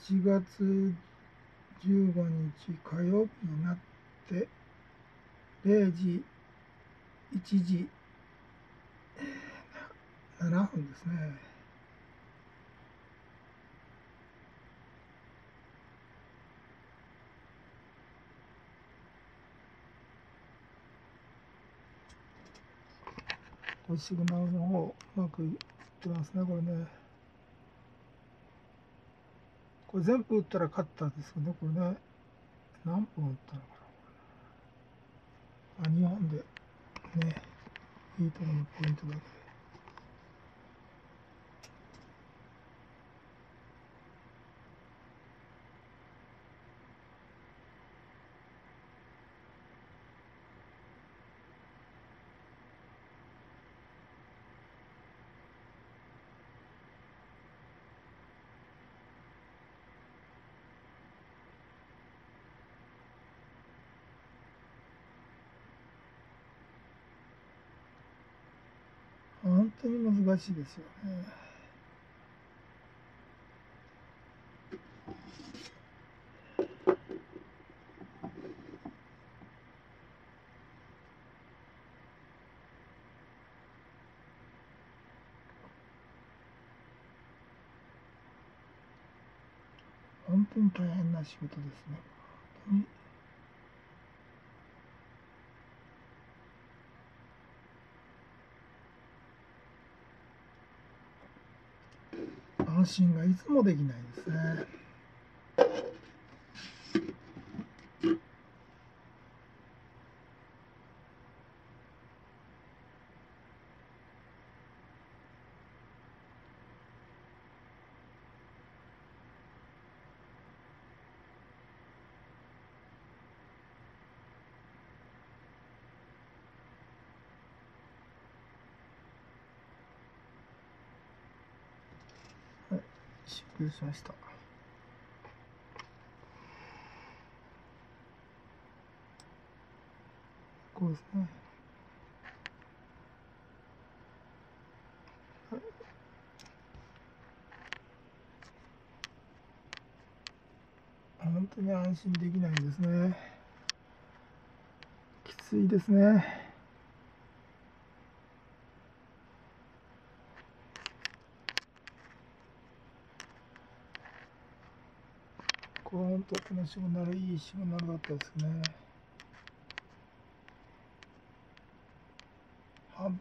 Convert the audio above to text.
1月15日火曜日になって0時1時7分ですね。これシグナルの方うまくいってますね。これね、これ全部打ったら勝ったんですけどね。これね、何本打ったのかな。2本でね、いいところのポイントだけで。本当に難しいですよね。本当に大変な仕事ですね。本当に安心がいつもできないですね。はい、終了しました。こうですね。はい、本当に安心できないですね。きついですね。これ本当このシグナルいいシグナルだったですね。